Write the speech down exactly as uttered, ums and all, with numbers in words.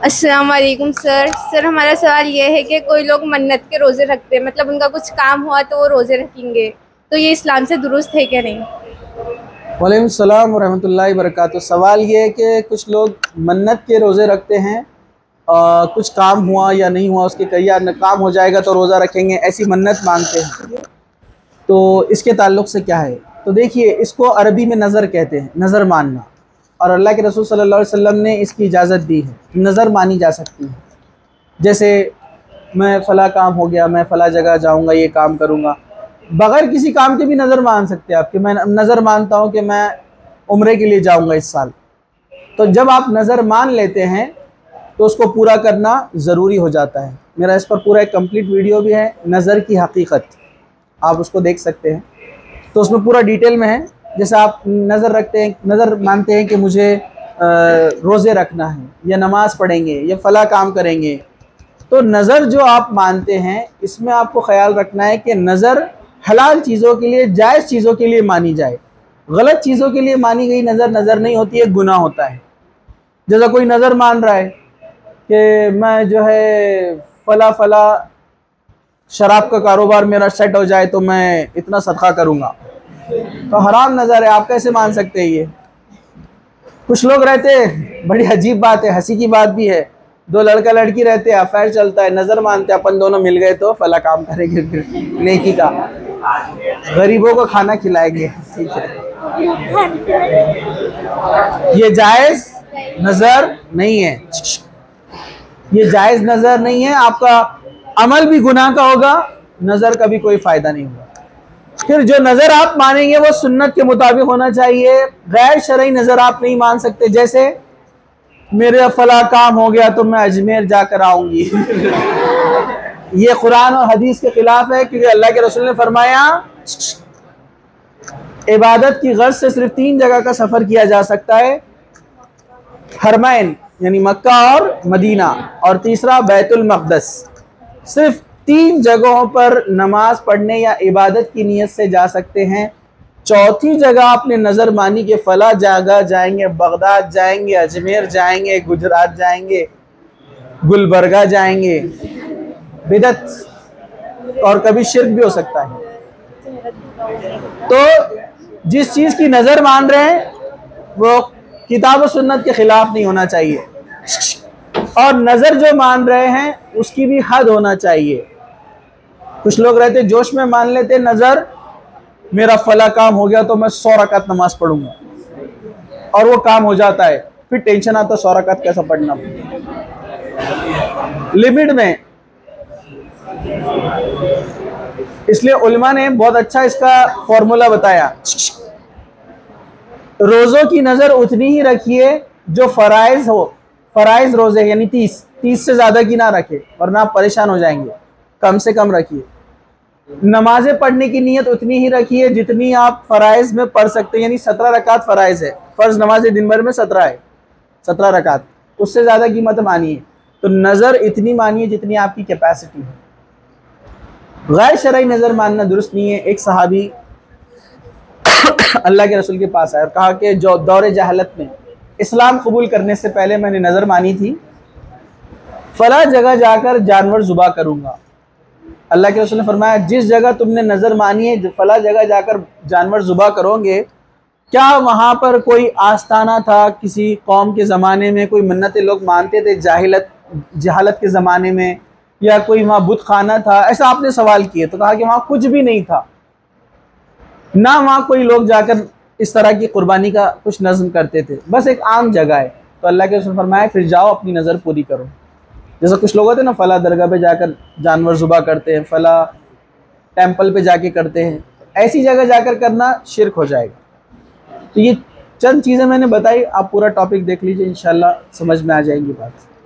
अस्सलाम वालेकुम sir sir हमारा सवाल ये है कि कोई लोग मन्नत के रोज़े रखते हैं, मतलब उनका कुछ काम हुआ तो वो रोज़े रखेंगे, तो ये इस्लाम से दुरुस्त है क्या नहीं? वालेकुम सलाम व रहमतुल्लाहि व बरकातुहू। सवाल ये है कि कुछ लोग मन्नत के रोज़े रखते हैं, आ, कुछ काम हुआ या नहीं हुआ उसके कई यार काम हो जाएगा तो रोज़ा रखेंगे, ऐसी मन्नत मांगते हैं। तो इसके ताल्लुक़ से क्या है? तो देखिए, इसको अरबी में नज़र कहते हैं, नज़र मानना, और अल्लाह के रसूल सल्लल्लाहु अलैहि वसल्लम ने इसकी इजाज़त दी है, नज़र मानी जा सकती है। जैसे मैं फ़ला काम हो गया, मैं फ़ला जगह जाऊंगा, ये काम करूंगा, बग़ैर किसी काम के भी नज़र मान सकते हैं आप कि मैं नज़र मानता हूं कि मैं उम्रे के लिए जाऊंगा इस साल। तो जब आप नज़र मान लेते हैं तो उसको पूरा करना ज़रूरी हो जाता है। मेरा इस पर पूरा एक कंप्लीट वीडियो भी है, नज़र की हकीकत, आप उसको देख सकते हैं। तो उसमें पूरा डिटेल में है। जैसे आप नज़र रखते हैं, नज़र मानते हैं कि मुझे रोज़े रखना है, या नमाज़ पढ़ेंगे, या फ़ला काम करेंगे, तो नज़र जो आप मानते हैं इसमें आपको ख्याल रखना है कि नज़र हलाल चीज़ों के लिए, जायज़ चीज़ों के लिए मानी जाए। गलत चीज़ों के लिए मानी गई नज़र नज़र नहीं होती है, गुनाह होता है। जैसा कोई नज़र मान रहा है कि मैं जो है फ़ला फ़ला शराब का कारोबार मेरा सेट हो जाए तो मैं इतना सदका करूँगा, तो हराम नज़र है, आप कैसे मान सकते हैं? ये कुछ लोग रहते हैं, बड़ी अजीब बात है, हंसी की बात भी है, दो लड़का लड़की रहते हैं, अफेयर चलता है, नज़र मानते हैं अपन दोनों मिल गए तो फला काम करेंगे, फिर नेकी का, गरीबों को खाना खिलाएंगे, ठीक है। ये जायज़ नज़र नहीं है, ये जायज़ नज़र नहीं है। आपका अमल भी गुनाह का होगा, नज़र का भी कोई फ़ायदा नहीं होगा। फिर जो नज़र आप मानेंगे वो सुन्नत के मुताबिक होना चाहिए, गैर शरई नज़र आप नहीं मान सकते। जैसे मेरे फला काम हो गया तो मैं अजमेर जाकर आऊंगी ये कुरान और हदीस के खिलाफ है, क्योंकि अल्लाह के रसूल ने फरमाया इबादत की गर्ज से सिर्फ तीन जगह का सफ़र किया जा सकता है, हरमैन यानी मक्का और मदीना, और तीसरा बैतुल मक़दस। सिर्फ तीन जगहों पर नमाज पढ़ने या इबादत की नीयत से जा सकते हैं। चौथी जगह आपने नज़र मानी कि फ़ला जगह जाएंगे, बगदाद जाएंगे, अजमेर जाएंगे, गुजरात जाएंगे, गुलबर्गा जाएंगे, बिदत और कभी शिर्क भी हो सकता है। तो जिस चीज़ की नज़र मान रहे हैं वो किताब और सुन्नत के ख़िलाफ़ नहीं होना चाहिए, और नज़र जो मान रहे हैं उसकी भी हद होना चाहिए। कुछ लोग रहते जोश में मान लेते नज़र, मेरा फला काम हो गया तो मैं सौ रकात नमाज पढ़ूंगा, और वो काम हो जाता है, फिर टेंशन आता है सौ रकात कैसा पढ़ना। लिमिट में, इसलिए उलमा ने बहुत अच्छा इसका फॉर्मूला बताया। रोज़ों की नज़र उतनी ही रखिए जो फ़राइज़ हो, फ़राइज़ रोज़े यानी तीस तीस से ज़्यादा की ना रखे, वरना आप परेशान हो जाएंगे। कम से कम रखिए। नमाज़ें पढ़ने की नीयत उतनी ही रखिए जितनी आप फ़राइज़ में पढ़ सकते हैं, यानी सत्रह रकात फ़राइज़ है, फ़र्ज़ नमाज़ें दिन भर में सत्रह है, सत्रह रकात, उससे ज़्यादा की मत मानिए। तो नज़र इतनी मानिए जितनी आपकी कैपेसिटी है। गैर शरई नज़र मानना दुरुस्त नहीं है। एक सहाबी अल्लाह के रसूल के पास आया और कहा कि जो दौरे जहालत में इस्लाम कबूल करने से पहले मैंने नज़र मानी थी, फ़ला जगह जाकर जानवर ज़ुबा करूँगा। अल्लाह के रसूल ने फरमाया, जिस जगह तुमने नज़र मानी है फला जगह जाकर जानवर ज़ुबा करोगे, क्या वहाँ पर कोई आस्थाना था किसी कौम के ज़माने में, कोई मन्नतें लोग मानते थे जाहिलत जहालत के ज़माने में, या कोई वहाँ बुत खाना था? ऐसा आपने सवाल किए तो कहा कि वहाँ कुछ भी नहीं था, ना वहाँ कोई लोग जाकर इस तरह की कुर्बानी का कुछ नज़्म करते थे, बस एक आम जगह है। तो अल्लाह के रसूल ने फरमाया, फिर जाओ अपनी नज़र पूरी करो। जैसा कुछ लोग होते हैं ना, फ़ला दरगाह पे जाकर जानवर ज़ुबा करते हैं, फ़ला टेंपल पे जाके करते हैं, ऐसी जगह जाकर करना शिर्क हो जाएगा। तो ये चंद चीज़ें मैंने बताई, आप पूरा टॉपिक देख लीजिए, इंशाल्लाह समझ में आ जाएंगी बात।